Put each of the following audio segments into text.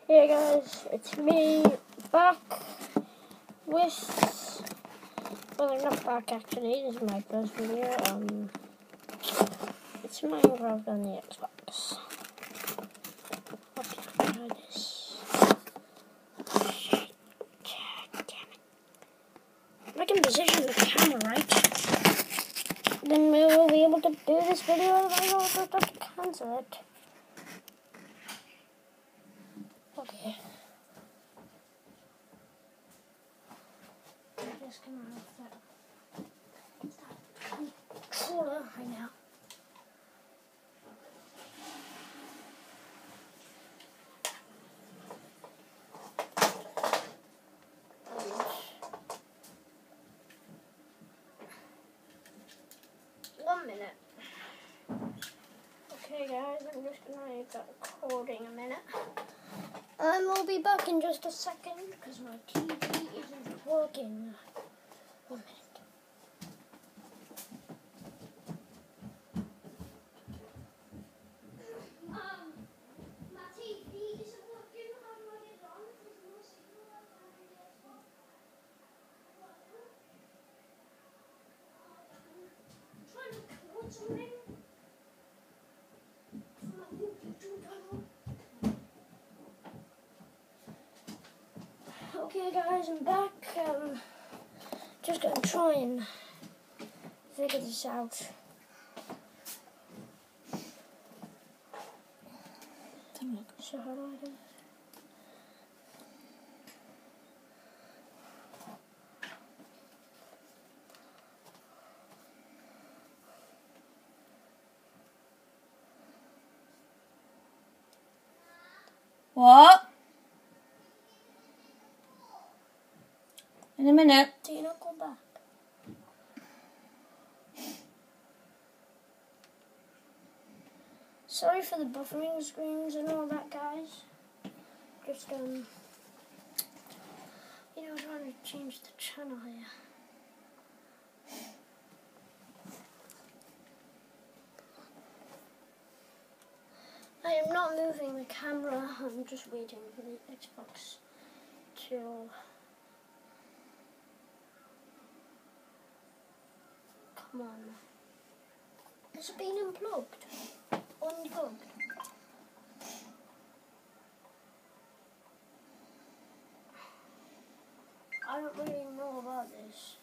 Hey guys, it's me back with, well, I'm not back actually, this is my first video. It's Minecraft on the Xbox. Okay, I'll try this. Shit, damn it. If I can position the camera right, then we will be able to do this video, otherwise I'll just have to cancel it. Okay. I'm just gonna have that controller right now. One minute. Okay guys, I'm just gonna leave that recording a minute. And we'll be back in just a second because my TV isn't working. 1 minute. My TV isn't working. How do I get it on? There's no signal on the Xbox. I'm trying to record something. Okay guys, I'm back. Just gonna try and figure this out. So how do I do this? What? In a minute. Do you not go back? Sorry for the buffering screens and all that, guys. Just trying to change the channel here. I am not moving the camera. I'm just waiting for the Xbox to. Come on. Has it been unplugged? Unplugged. I don't really know about this.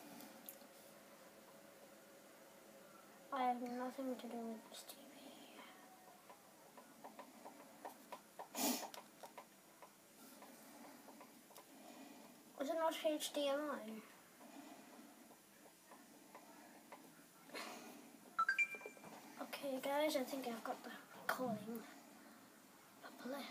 I have nothing to do with this TV. Was it not HDMI? Okay guys, I think I've got the recording properly.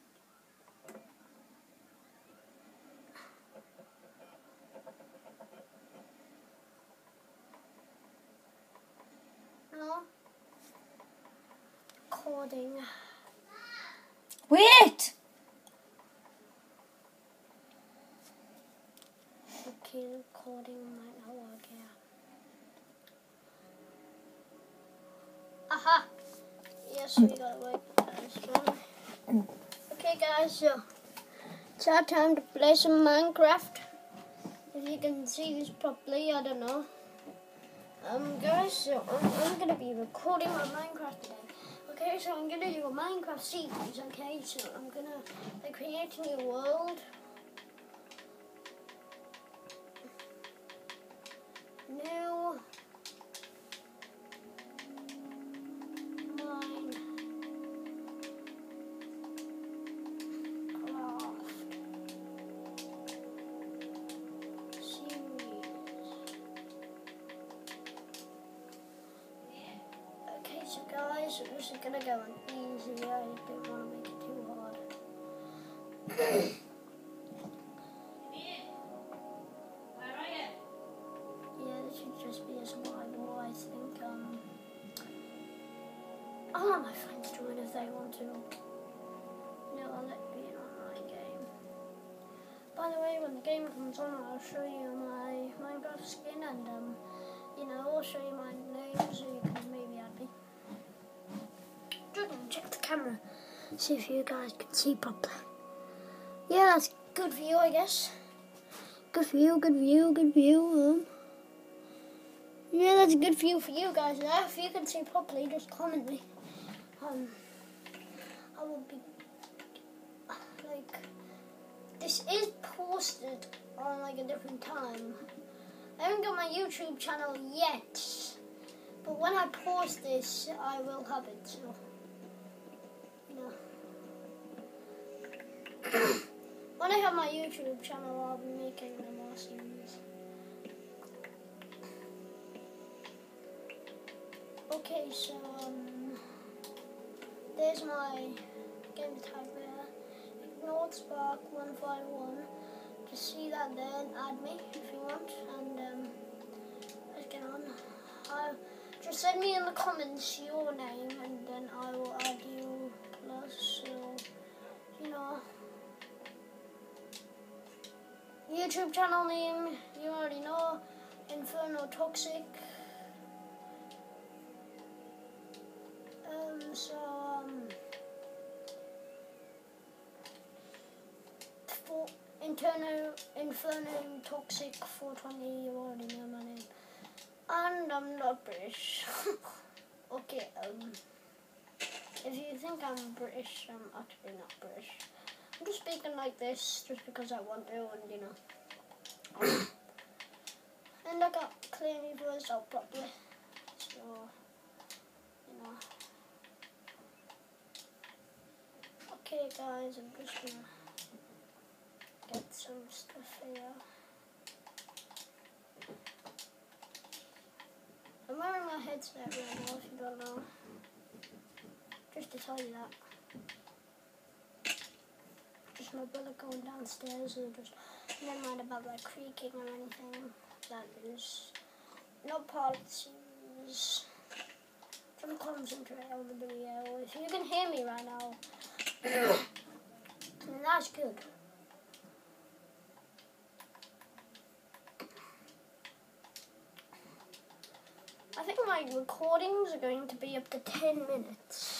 No? Recording. Wait! Okay, the recording might not work here. Aha! Yes, we got it working. Okay guys, so it's our time to play some Minecraft. If you can see this properly, I don't know. Guys, so I'm gonna be recording my Minecraft today. Okay, so I'm gonna do a Minecraft series, okay? So I'm gonna create a new world. New So guys, this is gonna go on easy. I don't want to make it too hard. Yeah, this should just be a survival. I think I'll let my friends join if they want to. No, I'll let it be an online game. By the way, when the game comes on, I'll show you my Minecraft skin and I'll show you my name so you can maybe add me. Check the camera, see if you guys can see properly. yeah, that's good view, I guess. Good view, good view, good view. Yeah, that's a good view for you guys. Now, if you can see properly, just comment me. I will be like, this is posted on like a different time. I haven't got my YouTube channel yet, but when I post this, I will have it. So, you know, when I have my YouTube channel, I'll be making more series. Okay, so there's my game tag there. Ignore Spark 151. Just see that there and add me if you want, and let's get on. Just send me in the comments your name, and then I will add you plus. So, you know, YouTube channel name you already know, Inferno Toxic. Inferno Toxic 420, you already know my name. And I'm not British. Okay, if you think I'm British, I'm actually not British. I'm just speaking like this just because I want to, and you know. And I got clearly voiced out properly. So, you know. Okay guys, I'm just gonna get some stuff here. I'm wearing my headset right now, if you don't know. Just to tell you that. Just my brother going downstairs, and just never mind about like creaking or anything. That is not part of the series. Trying to concentrate on the video. If you can hear me right now, then that's good. I think my recordings are going to be up to 10 minutes.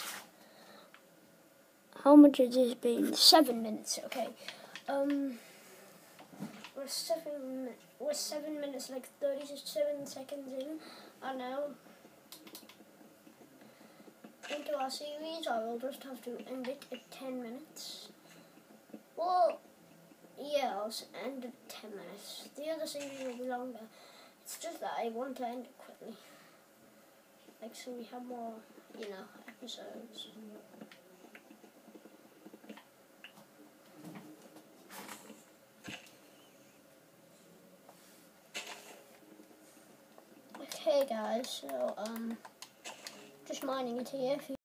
How much has this been? 7 minutes, okay. We're 7 minutes, like 37 seconds in. I know. Into our series, I will just have to end it at 10 minutes. Well, yeah, I'll end it at 10 minutes. The other series will be longer. It's just that I want to end it quickly. Like, so we have more, you know, episodes. Okay, guys, so, just mining it here.